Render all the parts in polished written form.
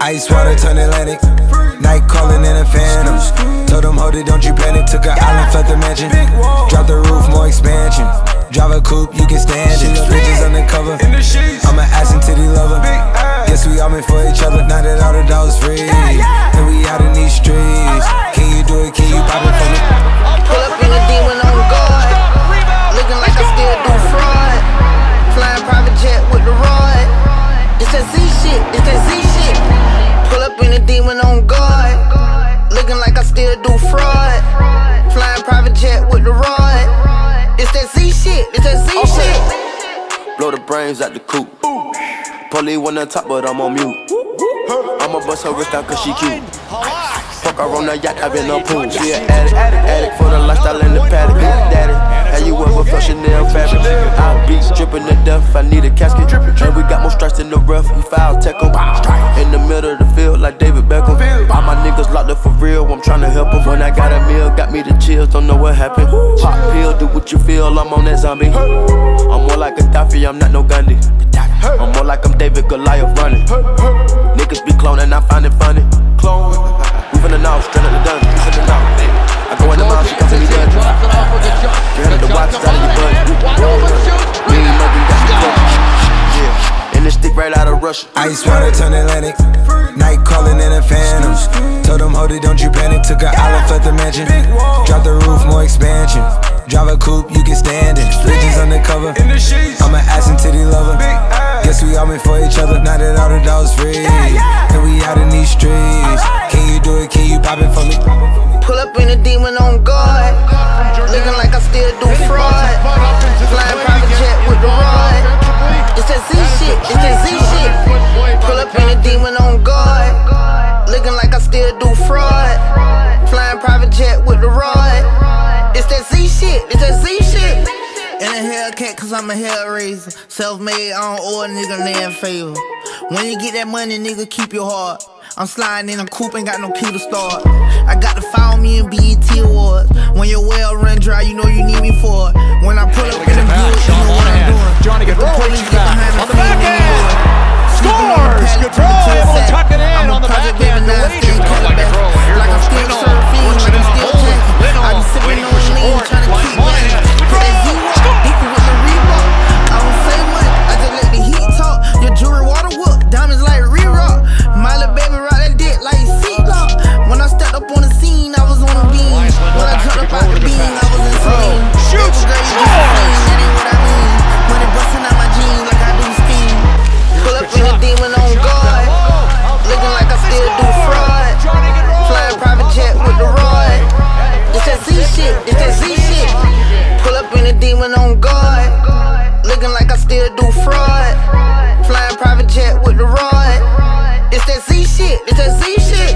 Ice water turn Atlantic. Night calling in a phantom. Told them, hold it, don't you panic. Took an island, left the mansion. Drop the roof, more expansion. Drive a coupe, you can stand it. Bitches undercover. I'm an ass and titty lover. Guess we all meant for each other. Now that all the dogs free, and we out in these streets. Can you do it? Can you pop it for me? Pull up in a demon on guard. Looking like I still do fraud. Flying private jet with the rod. It's that Z shit, it's that Z shit. Pull up in a demon on guard. Looking like I still do fraud. Flying private jet with the rod. It's that Z shit, it's that Z shit. Blow the brains out the coop. Police on the top, but I'm on mute. I'ma bust her wrist out cause she cute. Fuck her on the yacht, I been on pool. She an addict for the lifestyle in the paddock. Daddy, how you ever felt Chanel fabric? I be dripping to death, I need a casket. And we got more strikes in the rough, we foul tech em. In the middle of the field like David Beckham. All my niggas locked up for real, I'm tryna help them. When I got a meal, got me the chills, don't know what happened. Pop pill, do what you feel, I'm on that zombie. I'm more like Gaddafi, I'm not no Gandhi. I'm more like I'm David Goliath running. Niggas be cloning, I find it funny. Clone, we finna know, straight up the dungeon, we finna know. I go in the mouth, she comes to me dungeon. You handle the watch, out of your budget. Me and nothing got me clutching. Yeah, and this stick right out of Russia. Ice water turn Atlantic. Night calling in a phantom. Told them, hold it, don't you panic. Took an island, left the mansion. Drop the roof, more expansion. Drive a coupe, you can stand it. Bitches undercover. I'm an ass and titty lover. Guess we all meant for each other. Now that all the dogs free, and we out in these streets. Can you do it? Can you pop it for me? Pull up in a demon on guard. Looking like I still do fraud. Flying private jet with the rod. It's that Z shit, it's that Z shit. Pull up in a demon on guard. Looking like I still do fraud. Flying private jet with the rod. It's that Z shit, it's that Z shit. In a Hellcat cause I'm a hellraiser. Self-made, I don't owe a nigga land favor. When you get that money, nigga, keep your heart. I'm sliding in a coupe, ain't got no key to start. I got to follow me in BET Awards. When your well run dry, you know you need me for it. When I pull up in the Buick, you know what I'm doing. Johnny get rolling back on the back end. Scores! Control, able to tuck it in on the back end. Like I'm still surfing, like I'm still jacking. I be sipping on lean, trying to keep winning. Put that Z-Rock, equal with the Reebok. I don't say much, I just let the heat talk. Your jewelry water whoop, diamonds like re-rock. My little baby rock that dick like seatlock. When I stepped up on the scene, I was on a beam. When I jumped up out the beam, I was insane. Shoot! That ain't what I mean. When it busting out my jeans like I do steam. Pull up in a demon on guard. Looking like I still do fraud. Flying private jet with the rod. It's that Z shit, it's that Z shit. Pull up in a demon on guard. Looking like I still do fraud. Flying private jet with the rod. It's that Z shit, it's that Z shit.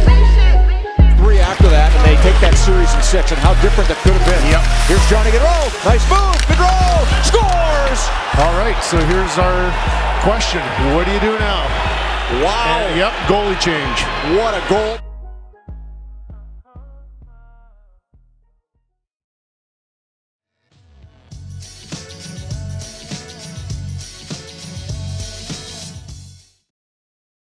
3 after that, and they take that series in 6, and how different that could have been. Yep. Here's Johnny Gaudreau. Nice move. Gaudreau scores. All right, so here's our question. What do you do now? Wow. And, yep, goalie change. What a goal.